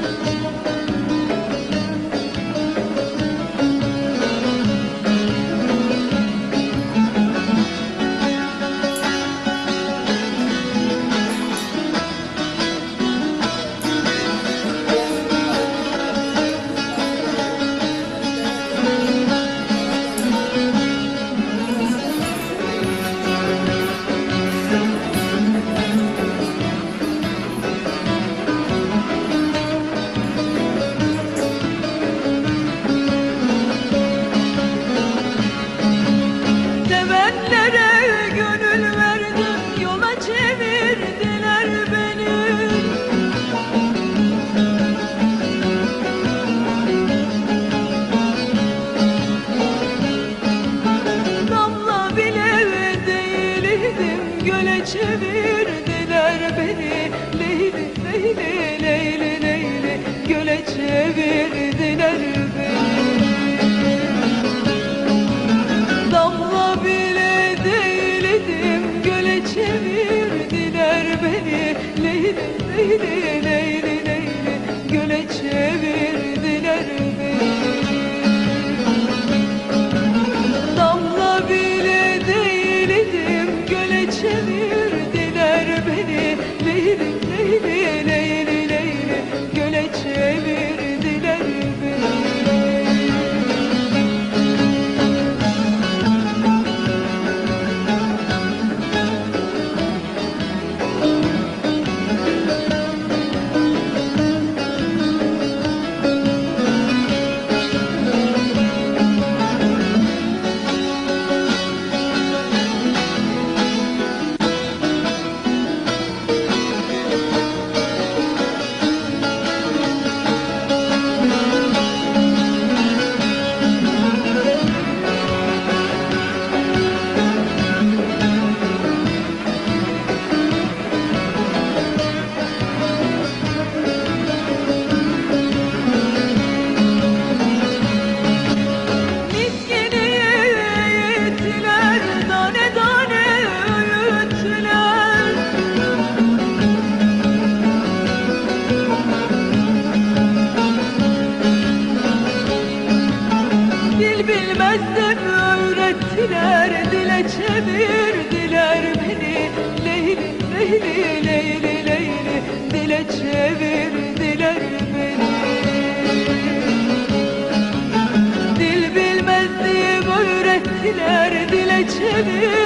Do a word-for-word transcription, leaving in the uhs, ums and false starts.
Çevirdiler beni Leyli, Leyli, Leyli, Leyli, göle çevirdiler beni. Damla bile değildim, göle çevirdiler beni Leyli, Leyli, Leyli, Leyli, göle çevirdiler beni. Damla bile değildim, göle çevirdiler beni Leyli, Leyli, Leyli, Leyli, göle çevirdiler beni. Dil bilmezdim öğrettiler, dile çevirdiler beni Leyli, Leyli, Leyli, Leyli, dile çevirdiler beni. Dil bilmezdim öğrettiler, dile çevirdiler